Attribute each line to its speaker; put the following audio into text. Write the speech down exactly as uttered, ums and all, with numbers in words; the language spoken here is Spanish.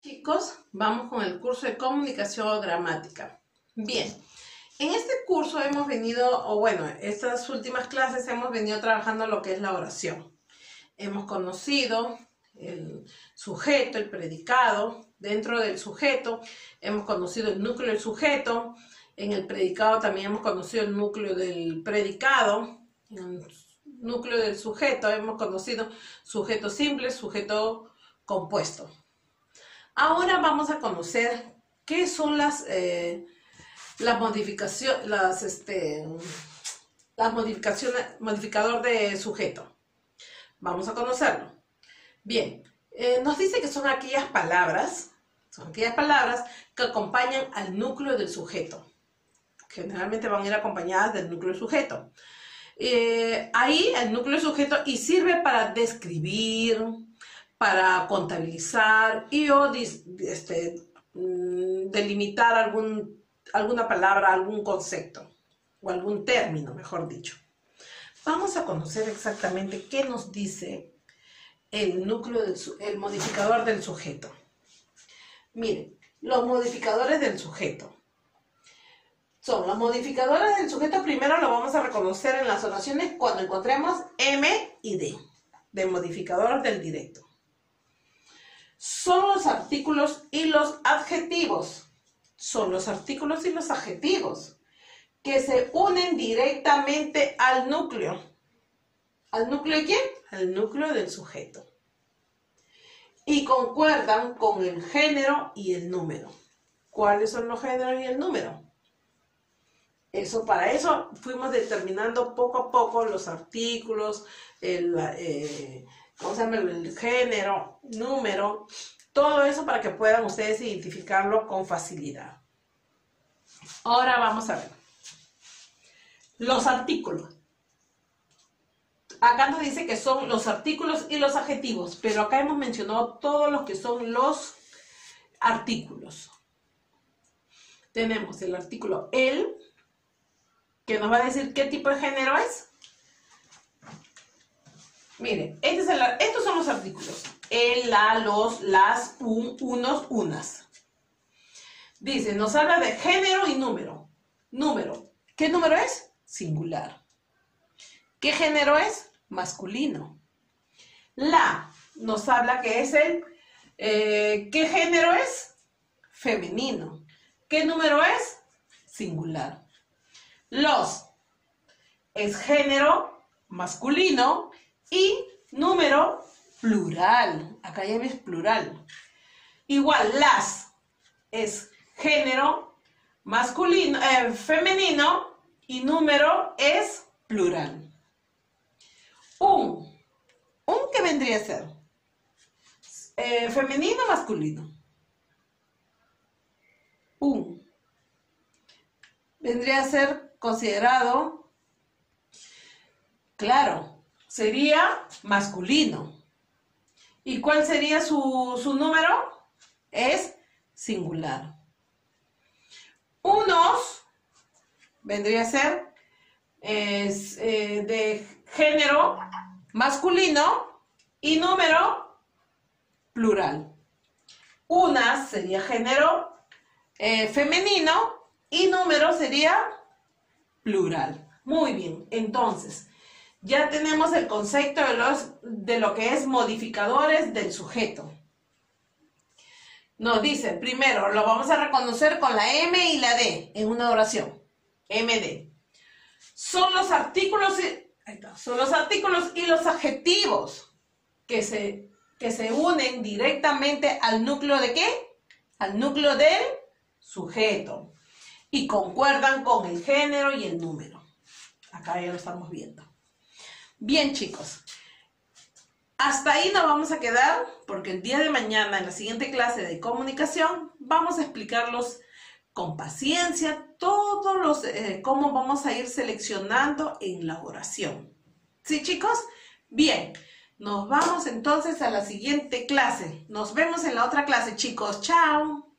Speaker 1: Chicos, vamos con el curso de comunicación o gramática. Bien, en este curso hemos venido, o bueno, estas últimas clases hemos venido trabajando lo que es la oración. Hemos conocido el sujeto, el predicado. Dentro del sujeto hemos conocido el núcleo del sujeto. En el predicado también hemos conocido el núcleo del predicado. En el núcleo del sujeto hemos conocido sujeto simple, sujeto compuesto. Ahora vamos a conocer qué son las, eh, las modificaciones, las, este, las modificaciones, modificador de sujeto. Vamos a conocerlo. Bien, eh, nos dice que son aquellas palabras, son aquellas palabras que acompañan al núcleo del sujeto. Generalmente van a ir acompañadas del núcleo del sujeto. Eh, ahí el núcleo del sujeto y sirve para describir, para contabilizar y o este, delimitar algún, alguna palabra, algún concepto o algún término, mejor dicho. Vamos a conocer exactamente qué nos dice el núcleo del el modificador del sujeto. Miren, los modificadores del sujeto son los modificadores del sujeto. Primero lo vamos a reconocer en las oraciones cuando encontremos M y D, de modificador del directo. Son los artículos y los adjetivos. Son los artículos y los adjetivos que se unen directamente al núcleo. ¿Al núcleo de quién? Al núcleo del sujeto. Y concuerdan con el género y el número. ¿Cuáles son los géneros y el número? Eso, para eso fuimos determinando poco a poco los artículos, el... Eh, ¿Cómo se llama? El género, número, todo eso para que puedan ustedes identificarlo con facilidad. Ahora vamos a ver. Los artículos. Acá nos dice que son los artículos y los adjetivos, pero acá hemos mencionado todos los que son los artículos. Tenemos el artículo el, que nos va a decir qué tipo de género es. Miren, este es el, estos son los artículos. El, la, los, las, un, unos, unas. Dice, nos habla de género y número. Número. ¿Qué número es? Singular. ¿Qué género es? Masculino. La nos habla que es el... Eh, ¿Qué género es? Femenino. ¿Qué número es? Singular. Los es género masculino y número plural. Acá ya ves plural. Igual, las es género masculino, eh, femenino y número es plural. Un. Un, ¿qué vendría a ser? Eh, femenino o masculino. Un. Vendría a ser considerado, claro, sería masculino. ¿Y cuál sería su, su número? Es singular. Unos vendría a ser es, eh, de género masculino y número plural. Unas sería género eh, femenino y número sería plural. Muy bien, entonces ya tenemos el concepto de, los, de lo que es modificadores del sujeto. Nos dice, primero, lo vamos a reconocer con la M y la D en una oración. M D. Son los artículos y, ahí está, son los artículos y los adjetivos que se, que se unen directamente al núcleo de ¿qué? Al núcleo del sujeto. Y concuerdan con el género y el número. Acá ya lo estamos viendo. Bien, chicos, hasta ahí nos vamos a quedar porque el día de mañana en la siguiente clase de comunicación vamos a explicarlos con paciencia todos los, eh, cómo vamos a ir seleccionando en la oración. ¿Sí, chicos? Bien, nos vamos entonces a la siguiente clase. Nos vemos en la otra clase, chicos. ¡Chao!